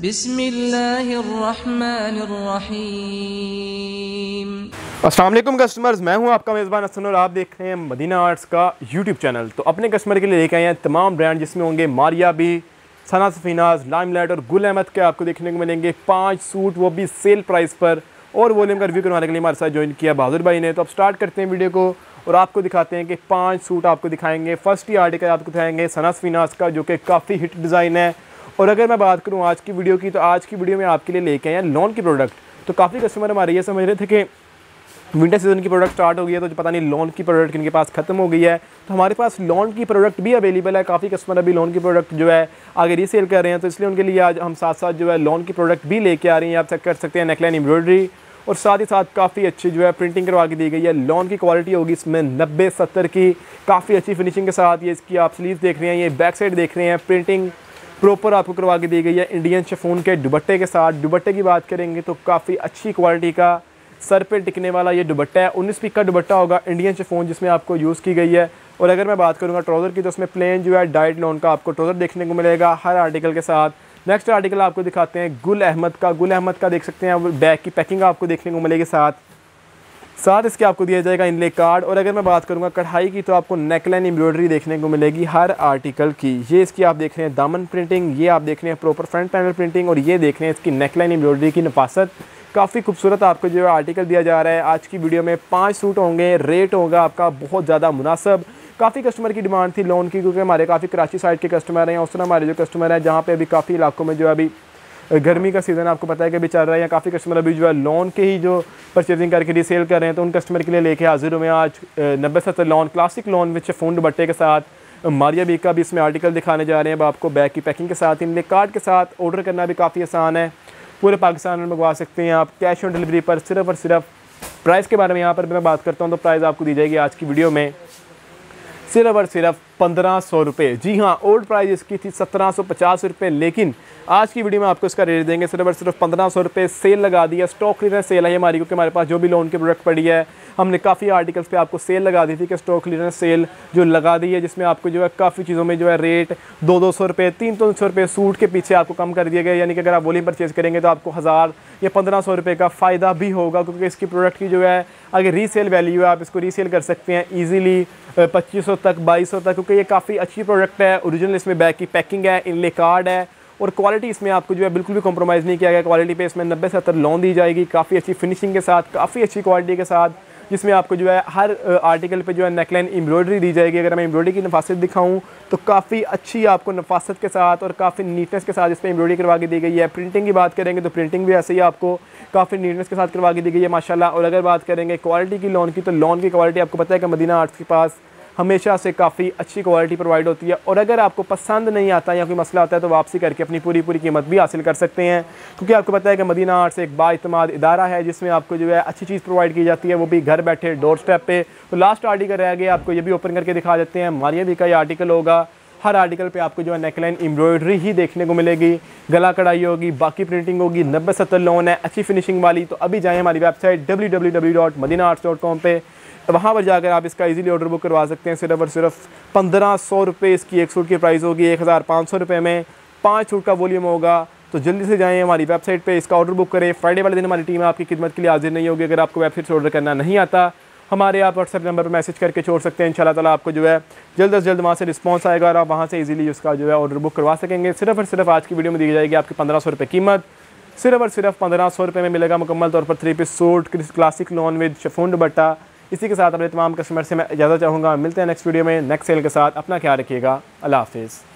बिस्मिल्लाहिर्रहमानिर्रहीम। अस्सलाम वालेकुम कस्टमर्स, मैं हूं आपका मेज़बान हसन और आप देख रहे हैं मदीना आर्ट्स का यूट्यूब चैनल। तो अपने कस्टमर के लिए लेके आए हैं तमाम ब्रांड जिसमें होंगे मारिया बी, सना सफीनाज, लाइमलाइट और गुल अहमद के आपको देखने को मिलेंगे 5 सूट, वो भी सेल प्राइस पर। और वॉल्यूम का रिव्यू करवाने के लिए हमारे साथ ज्वाइन किया बहादुर भाई ने। तो अब स्टार्ट करते हैं वीडियो को और आपको दिखाते हैं कि 5 सूट आपको दिखाएंगे। फर्स्ट ही आर्टिकल आपको दिखाएंगे सना सफीनाज का, जो कि काफ़ी हिट डिज़ाइन है। और अगर मैं बात करूं आज की वीडियो की, तो आज की वीडियो में आपके लिए लेके आए हैं लॉन की प्रोडक्ट। तो काफ़ी कस्टमर हमारे ये समझ रहे थे कि विंटर सीजन की प्रोडक्ट स्टार्ट हो गई है, तो पता नहीं लॉन की प्रोडक्ट इनके पास खत्म हो गई है। तो हमारे पास लॉन की प्रोडक्ट भी अवेलेबल है। काफ़ी कस्टमर अभी लॉन की प्रोडक्ट जो है आगे रीसेल कर रहे हैं, तो इसलिए उनके लिए आज हम साथ साथ जो है लॉन की प्रोडक्ट भी लेके आ रही हैं। आप चेक कर सकते हैं नेकलाइन एम्ब्रॉयडरी, और साथ ही साथ काफ़ी अच्छी जो है प्रिंटिंग करवा के दी गई है। लॉन की क्वालिटी होगी इसमें 90-70 की, काफ़ी अच्छी फिनिशिंग के साथ। ये इसकी आप स्लीव देख रहे हैं, ये बैक साइड देख रहे हैं, प्रिंटिंग प्रॉपर आपको करवा के दी गई है इंडियन शिफॉन के दुपट्टे के साथ। दुपट्टे की बात करेंगे तो काफ़ी अच्छी क्वालिटी का सर पे टिकने वाला ये दुपट्टा है। 19 पीक का दुपट्टा होगा इंडियन शिफॉन जिसमें आपको यूज़ की गई है। और अगर मैं बात करूँगा ट्राउज़र की, तो उसमें प्लेन जो है डाइट लॉन का आपको ट्राउज़र देखने को मिलेगा हर आर्टिकल के साथ। नेक्स्ट आर्टिकल आपको दिखाते हैं गुल अहमद का। गुल अहमद का देख सकते हैं, बैक की पैकिंग आपको देखने को मिलेगी साथ इसके आपको दिया जाएगा इनले कार्ड। और अगर मैं बात करूँगा कढ़ाई की, तो आपको नेकलाइन एम्ब्रॉयडरी देखने को मिलेगी हर आर्टिकल की। ये इसकी आप देख रहे हैं दामन प्रिंटिंग, ये आप देख रहे हैं प्रॉपर फ्रंट पैनल प्रिंटिंग, और ये देख रहे हैं इसकी नेकलाइन एम्ब्रॉयडरी की नफासत। काफ़ी खूबसूरत आपको जो है आर्टिकल दिया जा रहा है। आज की वीडियो में 5 सूट होंगे, रेट होगा आपका बहुत ज़्यादा मुनासिब। काफ़ी कस्टमर की डिमांड थी लोन की, क्योंकि हमारे काफ़ी कराची साइड के कस्टमर हैं। उस तरह हमारे जो कस्टमर हैं जहाँ पे अभी काफ़ी इलाकों में जो है अभी गर्मी का सीज़न आपको पता है कि अभी चल रहा है, या काफ़ी कस्टमर अभी जो है लोन के ही जो परचेजिंग करके रीसेल कर रहे हैं, तो उन कस्टमर के लिए लेके हाजिर हुए आज 90-70 lawn, classic lawn with chiffon दुपट्टे के साथ। मारिया बी का भी इसमें आर्टिकल दिखाने जा रहे हैं अब आपको बैग की पैकिंग के साथ। इनले कार्ड के साथ ऑर्डर करना भी काफ़ी आसान है, पूरे पाकिस्तान में मंगवा सकते हैं आप कैश ऑन डिलीवरी पर। सिर्फ और सिर्फ प्राइस के बारे में यहाँ पर मैं बात करता हूँ, तो प्राइस आपको दी जाएगी आज की वीडियो में सिर्फ और सिर्फ 1500 रुपये। जी हाँ, ओल्ड प्राइस इसकी थी 1750 रुपये, लेकिन आज की वीडियो में आपको इसका रेट देंगे सिर्फ और सिर्फ 1500 रुपये। सेल लगा दी है, स्टॉक क्लियरेंस सेल है हमारी, क्योंकि हमारे पास जो भी लोन की प्रोडक्ट पड़ी है, हमने काफ़ी आर्टिकल्स पे आपको सेल लगा दी थी कि स्टॉक क्लियरेंस सेल जो लगा दी है, जिसमें आपको जो है काफ़ी चीज़ों में जो है रेट 200-200 रुपये, 300-300 रुपये सूट के पीछे आपको कम कर दिया गया। यानी कि अगर आप वॉल्यूम परचेज़ करेंगे तो आपको 1000 या 1500 रुपये का फ़ायदा भी होगा, क्योंकि इसकी प्रोडक्ट की जो है अगर रीसेल वैल्यू है, आप इसको रीसेल कर सकते हैं ईजीली 2500 तक, 2200 तक, क्योंकि ये काफ़ी अच्छी प्रोडक्ट है। ओरिजिनल इसमें बैग की पैकिंग है, इनले कार्ड है, और क्वालिटी इसमें आपको जो है बिल्कुल भी कॉम्प्रोमाइज़ नहीं किया गया। क्वालिटी पे इसमें 90-70 लोन दी जाएगी, काफ़ी अच्छी फिनिशिंग के साथ, काफ़ी अच्छी क्वालिटी के साथ, जिसमें आपको जो है हर आर्टिकल पे जो है नेकलाइन एम्ब्रॉयडरी दी जाएगी। अगर मैं एम्ब्रॉयडरी की नफासत दिखाऊं, तो काफ़ी अच्छी आपको नफासत के साथ और काफ़ी नीटनेस के साथ इस पर एम्ब्रॉयडरी करवा के दी गई है। प्रिंटिंग की बात करेंगे तो प्रिंटिंग भी ऐसे ही आपको काफ़ी नीटनेस के साथ करवा के दी गई है माशाल्लाह। और अगर बात करेंगे क्वालिटी की लोन की, तो लोन की क्वालिटी आपको पता है कि मदीना आर्ट्स के पास हमेशा से काफ़ी अच्छी क्वालिटी प्रोवाइड होती है। और अगर आपको पसंद नहीं आता या कोई मसला आता है, तो वापसी करके अपनी पूरी कीमत भी हासिल कर सकते हैं, क्योंकि आपको पता है कि मदीना आर्ट्स एक बाइतमाद इदारा है, जिसमें आपको जो है अच्छी चीज़ प्रोवाइड की जाती है, वो भी घर बैठे डोर स्टेप पे। तो लास्ट आर्टिकल रह गया, आपको ये भी ओपन करके दिखा देते हैं। मारिया बी का ये आर्टिकल होगा, हर आर्टिकल पे आपको जो है नेकलाइन एम्ब्रॉयडरी ही देखने को मिलेगी, गला कढ़ाई होगी, बाकी प्रिंटिंग होगी, 90-70 लोन है, अच्छी फिनिशिंग वाली। तो अभी जाएँ हमारी वेबसाइट www.madinaarts.com पे, वहाँ पर जाकर आप इसका इजीली ऑर्डर बुक करवा सकते हैं। सिर्फ और सिर्फ 1500 रुपये इसकी एक सूट की प्राइस होगी। 1500 रुपये में 5 सूट का वॉल्यूम होगा। तो जल्दी से जाएँ हमारी वेबसाइट पे, इसका ऑर्डर बुक करें। फ्राइडे वाले दिन हमारी टीम आपकी खिदमत के लिए हाजिर नहीं होगी। अगर आपको वेबसाइट से ऑर्डर करना नहीं आता, हमारे आप व्हाट्सएप नंबर पर मैसेज करके छोड़ सकते हैं। इंशाल्लाह ताला आपको जो है जल्द से जल्द वहाँ से रिस्पॉन्स आएगा, और आप वहाँ से इजीली उसका जो है ऑर्डर बुक करवा सकेंगे। सिर्फ और सिर्फ आज की वीडियो में दी जाएगी आपकी 1500 रुपये कीमत। सिर्फ और सिर्फ 1500 रुपये में मिलेगा मुकम्मल तौर पर 3 piece suit, classic lawn with chiffon dupatta. इसी के साथ अपने तमाम कस्टमर से मैं इजाज़त चाहूँगा। मिलते हैं नेक्स्ट वीडियो में नेक्स्ट सेल के साथ। अपना ख्याल रखिएगा। अल्लाह हाफिज़।